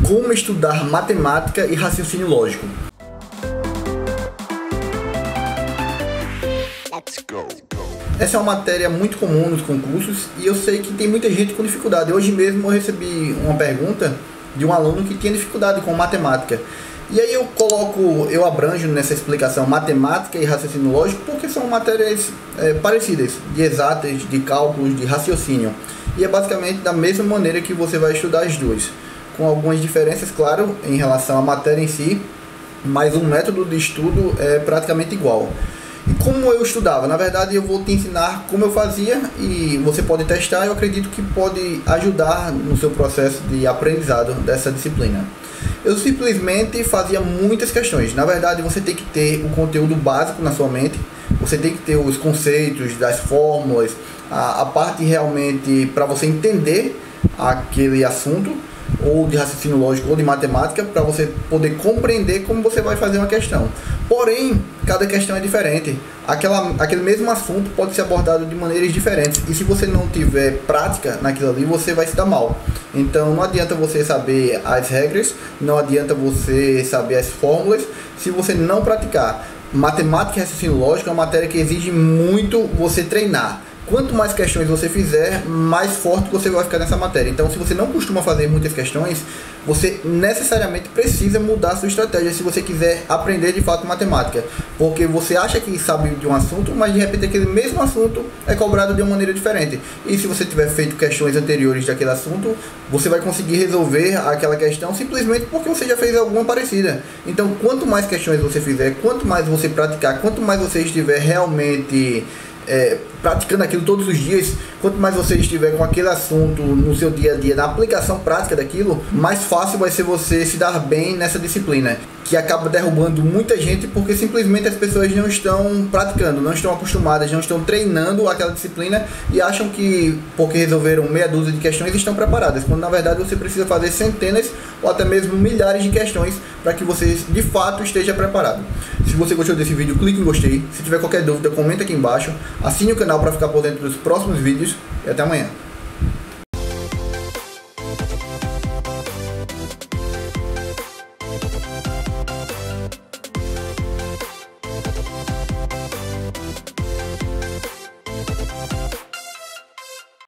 como estudar matemática e raciocínio lógico. Essa é uma matéria muito comum nos concursos e eu sei que tem muita gente com dificuldade. Hoje mesmo eu recebi uma pergunta de um aluno que tinha dificuldade com matemática. E aí eu abranjo nessa explicação matemática e raciocínio lógico porque são matérias parecidas, de exatas, de cálculos, de raciocínio. E é basicamente da mesma maneira que você vai estudar as duas, com algumas diferenças, claro, em relação à matéria em si, mas o método de estudo é praticamente igual. E como eu estudava? Na verdade, eu vou te ensinar como eu fazia e você pode testar. Eu acredito que pode ajudar no seu processo de aprendizado dessa disciplina. Eu simplesmente fazia muitas questões. Na verdade, você tem que ter o conteúdo básico na sua mente. Você tem que ter os conceitos das fórmulas, a parte realmente para você entender aquele assunto, ou de raciocínio lógico ou de matemática, para você poder compreender como você vai fazer uma questão. Porém, cada questão é diferente. Aquele mesmo assunto pode ser abordado de maneiras diferentes. E se você não tiver prática naquilo ali, você vai se dar mal. Então, não adianta você saber as regras, não adianta você saber as fórmulas, se você não praticar. Matemática e raciocínio lógico é uma matéria que exige muito você treinar. Quanto mais questões você fizer, mais forte você vai ficar nessa matéria. Então, se você não costuma fazer muitas questões, você necessariamente precisa mudar a sua estratégia se você quiser aprender de fato matemática. Porque você acha que sabe de um assunto, mas de repente aquele mesmo assunto é cobrado de uma maneira diferente. E se você tiver feito questões anteriores daquele assunto, você vai conseguir resolver aquela questão simplesmente porque você já fez alguma parecida. Então, quanto mais questões você fizer, quanto mais você praticar, quanto mais você estiver realmente praticando aquilo todos os dias, quanto mais você estiver com aquele assunto no seu dia a dia, na aplicação prática daquilo, mais fácil vai ser você se dar bem nessa disciplina, que acaba derrubando muita gente porque simplesmente as pessoas não estão praticando, não estão acostumadas, não estão treinando aquela disciplina e acham que porque resolveram meia dúzia de questões estão preparadas, quando na verdade você precisa fazer centenas ou até mesmo milhares de questões para que você de fato esteja preparado. Se você gostou desse vídeo, clique em gostei. Se tiver qualquer dúvida, comenta aqui embaixo. Assine o canal para ficar por dentro dos próximos vídeos e até amanhã.